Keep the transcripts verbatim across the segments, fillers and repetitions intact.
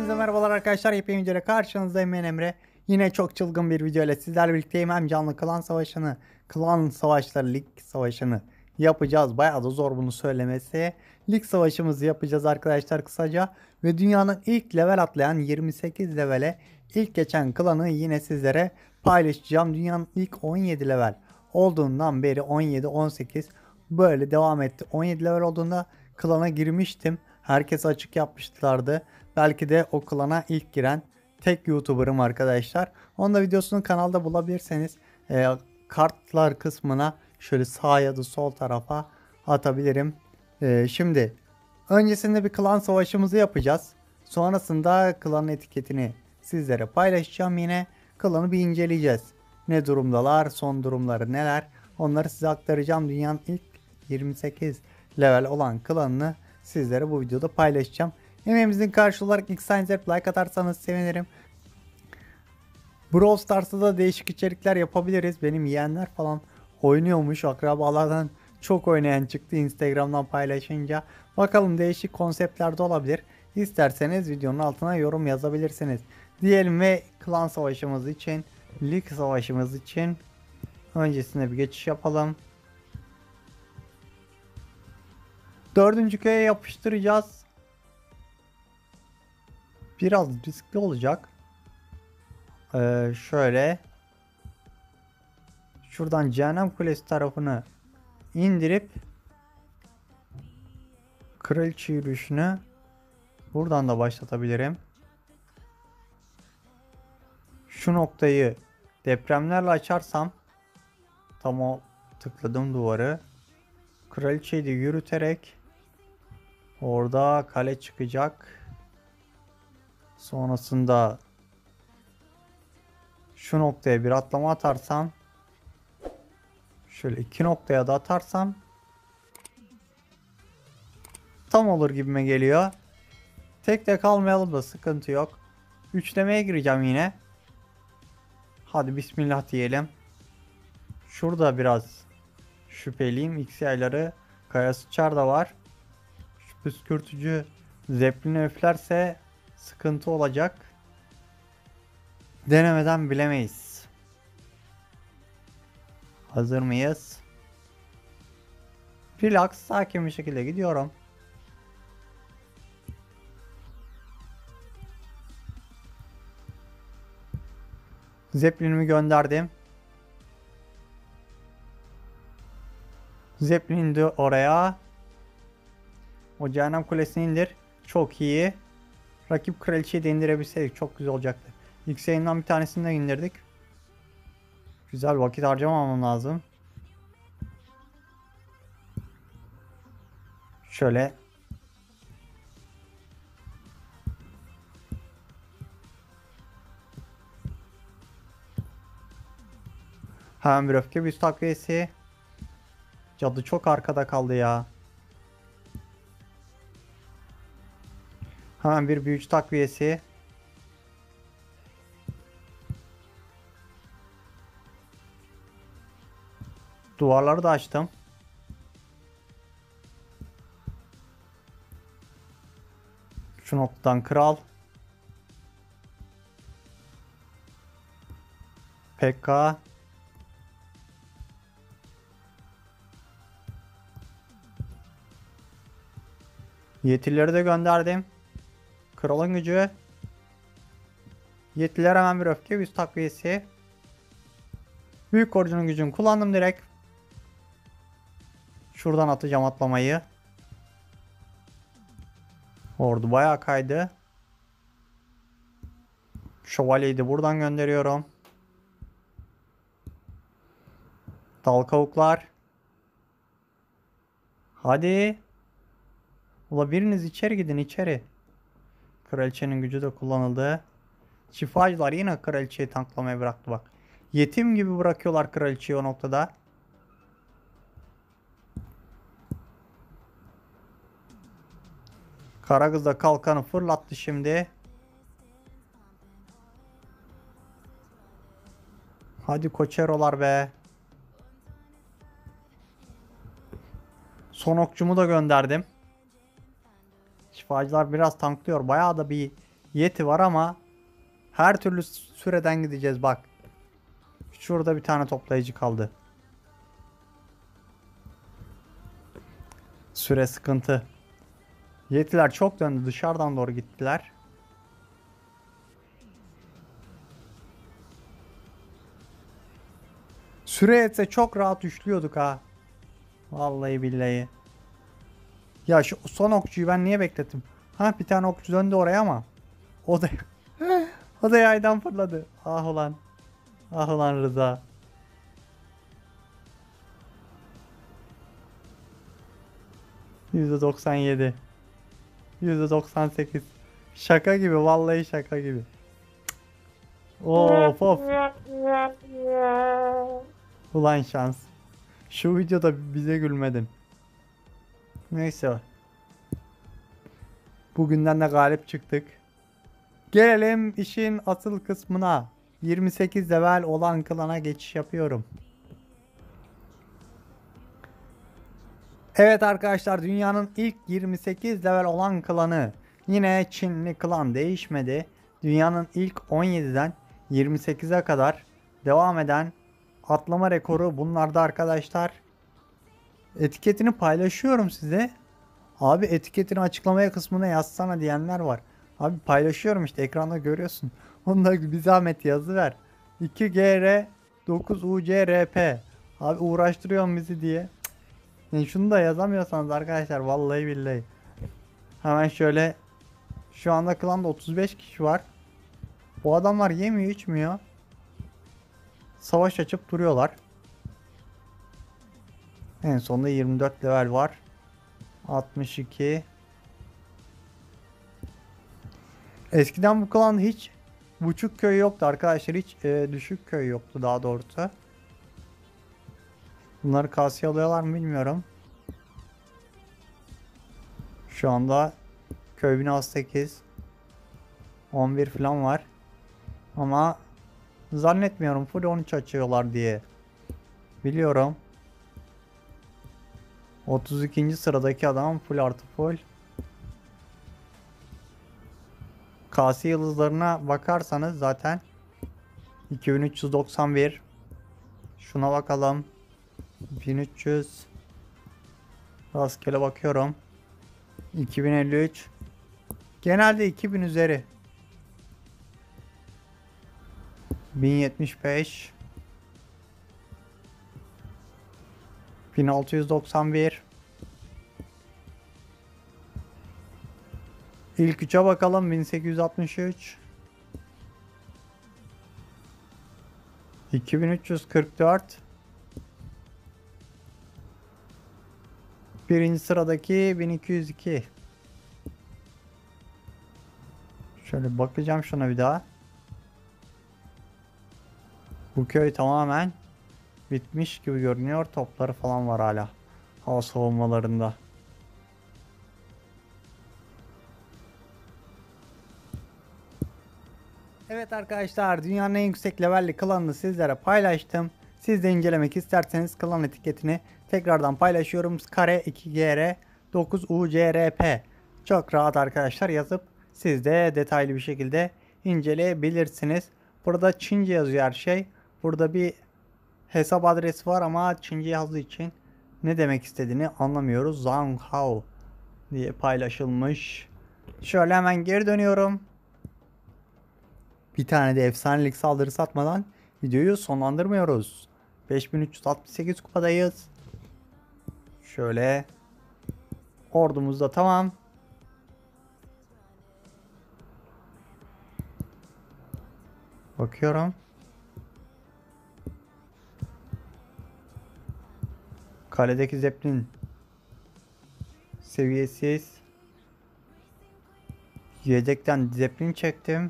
Hepinize merhabalar arkadaşlar. Yepyeni videoyla karşınızdayım, ben Emre. Yine çok çılgın bir video ile sizlerle birlikteyim. Hem canlı klan savaşını, klan savaşları, lig savaşını yapacağız. Bayağı da zor bunu söylemesi. Lig savaşımızı yapacağız arkadaşlar kısaca. Ve dünyanın ilk level atlayan yirmi sekiz levele ilk geçen klanı yine sizlere paylaşacağım. Dünyanın ilk on yedi level olduğundan beri on yedi on sekiz böyle devam etti. on yedi level olduğunda klana girmiştim. Herkes açık yapmışlardı. Belki de o klana ilk giren tek YouTuber'ım arkadaşlar. Onun da videosunu kanalda bulabilirseniz e, kartlar kısmına şöyle sağ ya da sol tarafa atabilirim. E, şimdi öncesinde bir klan savaşımızı yapacağız. Sonrasında klanın etiketini sizlere paylaşacağım yine. Klanı bir inceleyeceğiz. Ne durumdalar, son durumları neler, onları size aktaracağım. Dünyanın ilk yirmi sekiz level olan klanını sizlere bu videoda paylaşacağım. Emeğimizin karşılığı olarak ilk like atarsanız sevinirim. Brawl Stars'ta da değişik içerikler yapabiliriz. Benim yeğenler falan oynuyormuş. Akrabalardan çok oynayan çıktı Instagram'dan paylaşınca. Bakalım değişik konseptlerde olabilir. İsterseniz videonun altına yorum yazabilirsiniz. Diyelim ve klan savaşımız için, lig savaşımız için öncesinde bir geçiş yapalım. Dördüncü köye yapıştıracağız. Biraz riskli olacak. Ee, şöyle. Şuradan Cehennem Kulesi tarafını indirip Kraliçe yürüyüşünü buradan da başlatabilirim. Şu noktayı depremlerle açarsam, tam o tıkladım duvarı. Kraliçeyi de yürüterek orada kale çıkacak. Sonrasında şu noktaya bir atlama atarsam, şöyle iki noktaya da atarsam tam olur gibime geliyor. Tek de kalmayalım da sıkıntı yok. Üçlemeye gireceğim yine. Hadi bismillah diyelim. Şurada biraz şüpheliyim. X yayları, kaya sıçar da var. Şu püskürtücü zeplini üflerse sıkıntı olacak. Denemeden bilemeyiz. Hazır mıyız? Relax, sakin bir şekilde gidiyorum. Zeppelin'imi gönderdim. Zeppelin indi oraya. O Cehennem Kulesi'ni indir. Çok iyi. Rakip kraliçeyi de indirebilseydik çok güzel olacaktı. X yayından bir tanesini de indirdik. Güzel, vakit harcamamam lazım. Şöyle. Hemen bir öfke büyüsü takviyesi. Cadı çok arkada kaldı ya. Hemen bir büyücü takviyesi. Duvarları da açtım. Şu noktadan kral. P K. Yetilileri de gönderdim. Kralın gücü. Yetililer hemen bir öfke büyüsü takviyesi. Büyük korucunun gücünü kullandım direkt. Şuradan atacağım atlamayı. Ordu bayağı kaydı. Şövalyeyi de buradan gönderiyorum. Dal kavuklar. Hadi. Ula biriniz içeri gidin, içeri. Kraliçenin gücü de kullanıldı. Şifacılar yine kraliçeyi tanklamaya bıraktı bak. Yetim gibi bırakıyorlar kraliçeyi o noktada. Karagöz da kalkanı fırlattı şimdi. Hadi koçerolar be. Son okçumu da gönderdim. Şifacılar biraz tanklıyor. Bayağı da bir Yeti var ama her türlü süreden gideceğiz bak. Şurada bir tane toplayıcı kaldı. Süre sıkıntı. Yetiler çok döndü. Dışarıdan doğru gittiler. Süre etse çok rahat üçlüyorduk ha. Vallahi billahi. Ya şu son okçuyu ben niye beklettim? Ha bir tane okçu döndü oraya ama. O da o da yaydan fırladı. Ah ulan. Ah ulan Rıza. yüzde doksan yedi. yüzde doksan sekiz. Şaka gibi vallahi şaka gibi. Of of. Ulan şans. Şu videoda bize gülmedin. Neyse. Bugünden de galip çıktık. Gelelim işin asıl kısmına. yirmi sekiz level olan klana geçiş yapıyorum. Evet arkadaşlar, dünyanın ilk yirmi sekiz level olan klanı. Yine Çinli klan değişmedi. Dünyanın ilk on yediden yirmi sekize kadar devam eden atlama rekoru bunlarda arkadaşlar. Etiketini paylaşıyorum size. Abi etiketini açıklamaya kısmına yazsana diyenler var. Abi paylaşıyorum işte, ekranda görüyorsun. Onda bir zahmet yazı ver. iki G R dokuz U C R P. Abi uğraştırıyorsun bizi diye. Yani şunu da yazamıyorsanız arkadaşlar vallahi billahi. Hemen şöyle, şu anda klanda otuz beş kişi var. Bu adamlar yemiyor içmiyor. Savaş açıp duruyorlar. En sonunda yirmi dört level var. altmış iki. Eskiden bu klanda hiç buçuk köy yoktu arkadaşlar. Hiç e, düşük köy yoktu daha doğrusu. Bunları kasiye alıyorlar mı bilmiyorum. Şu anda köy binası sekiz. on bir falan var. Ama zannetmiyorum full on üç açıyorlar diye. Biliyorum. otuz ikinci sıradaki adam full artı full. Kasiye yıldızlarına bakarsanız zaten iki bin üç yüz doksan bir. Şuna bakalım. bin üç yüz. Rastgele bakıyorum. iki bin elli üç. Genelde iki bin üzeri. bin yetmiş beş. bin altı yüz doksan bir. İlk üçe bakalım. bin sekiz yüz altmış üç. iki bin üç yüz kırk dört. Birinci sıradaki bin iki yüz iki. Şöyle bakacağım şuna bir daha. Bu köy tamamen bitmiş gibi görünüyor. Topları falan var hala. Hava savunmalarında. Evet arkadaşlar, dünyanın en yüksek levelli klanını sizlere paylaştım. Siz de incelemek isterseniz klan etiketini tekrardan paylaşıyorum. Kare iki G R dokuz U C R P. Çok rahat arkadaşlar yazıp siz de detaylı bir şekilde inceleyebilirsiniz. Burada Çince yazıyor her şey. Burada bir hesap adresi var ama Çince yazdığı için ne demek istediğini anlamıyoruz. Zhang Hao diye paylaşılmış. Şöyle hemen geri dönüyorum. Bir tane de efsanelik saldırısı atmadan videoyu sonlandırmıyoruz. beş bin üç yüz altmış sekiz kupadayız. Şöyle ordumuz da tamam. Bakıyorum. Kaledeki Zeppelin seviyesiz. Yedekten Zeppelin çektim.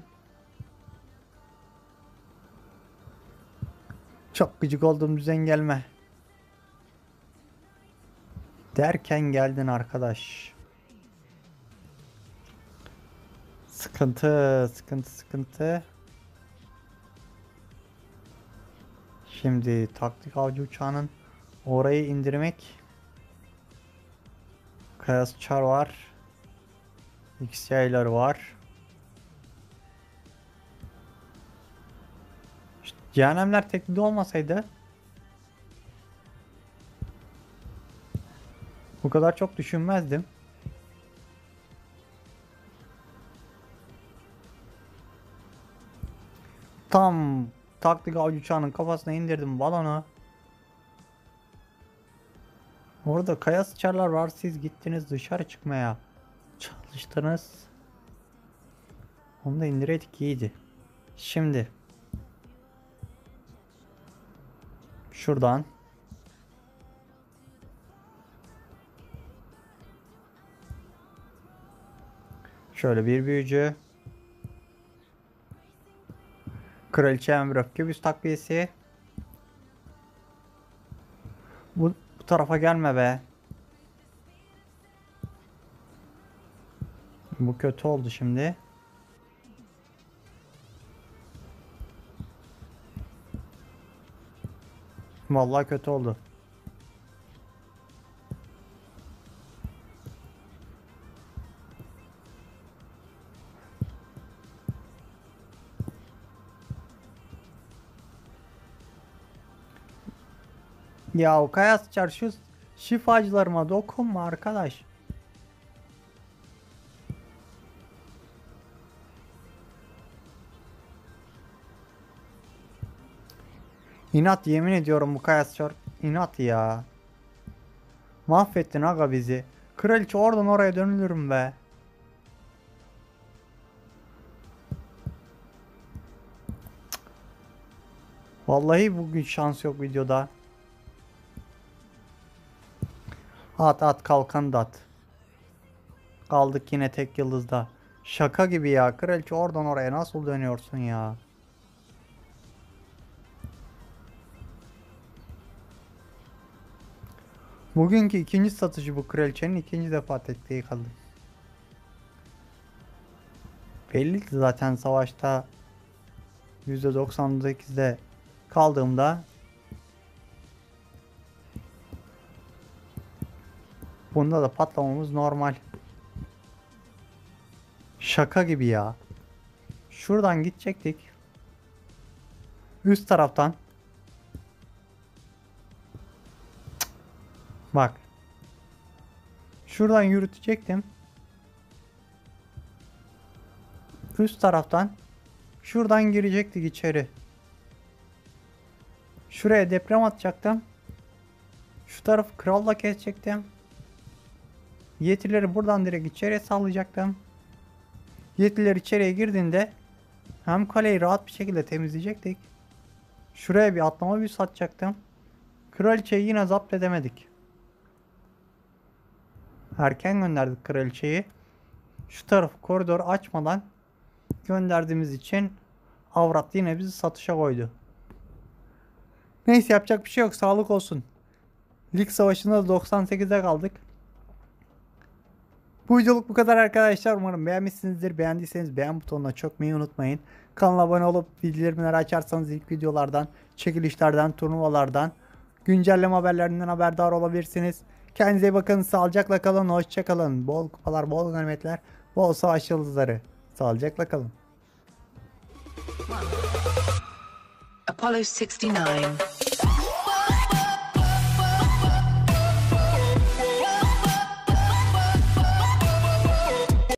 Çok gıcık olduğum düzen gelme. Derken geldin arkadaş. Sıkıntı, sıkıntı, sıkıntı. Şimdi taktik avcı uçağının orayı indirmek. Kayas Çar var. X yayları var. Cehennemler teklide olmasaydı bu kadar çok düşünmezdim. Tam taktik avcı uçağının kafasına indirdim balonu. Orada kaya sıçarlar var, siz gittiniz dışarı çıkmaya çalıştınız. Onu da indireydik iyiydi. Şimdi şuradan şöyle bir büyücü, kraliçe emri öfke büs takviyesi. Bu, bu tarafa gelme be. Bu kötü oldu şimdi. Vallahi kötü oldu. Ya o kaya sıçar, şu şifacılarıma dokunma arkadaş. İnat, yemin ediyorum bu kaya sıçar. İnat ya. Mahvettin aga bizi. Kraliçe oradan oraya dönülürüm be. Vallahi bugün şans yok videoda. At at kalkan da at. Kaldık yine tek yıldızda. Şaka gibi ya. Kraliçe oradan oraya nasıl dönüyorsun ya? Bugünkü ikinci satışı bu kraliçenin, ikinci defa tekliği kaldı. Belliydi zaten savaşta yüzde doksan sekizde kaldığımda bunda da patlamamız normal. Şaka gibi ya. Şuradan gidecektik. Üst taraftan. Cık. Bak. Şuradan yürütecektim. Üst taraftan. Şuradan girecektik içeri. Şuraya deprem atacaktım. Şu tarafı kralla kesecektim. Yetileri buradan direkt içeriye sallayacaktım. Yetiler içeriye girdiğinde hem kaleyi rahat bir şekilde temizleyecektik. Şuraya bir atlama büyüsü atacaktım. Kraliçeyi yine zapt edemedik. Erken gönderdik kraliçeyi. Şu tarafı koridor açmadan gönderdiğimiz için avrat yine bizi satışa koydu. Neyse, yapacak bir şey yok, sağlık olsun. Lig savaşında da doksan sekizde kaldık. Bu videoluk bu kadar arkadaşlar. Umarım beğenmişsinizdir. Beğendiyseniz beğen butonuna çökmeyi unutmayın. Kanala abone olup bildirimleri açarsanız ilk videolardan, çekilişlerden, turnuvalardan, güncelleme haberlerinden haberdar olabilirsiniz. Kendinize iyi bakın. Sağlıcakla kalın. Hoşça kalın. Bol kupalar, bol ganimetler, bol savaş yıldızları. Sağlıcakla kalın. Apollo sixty-nine.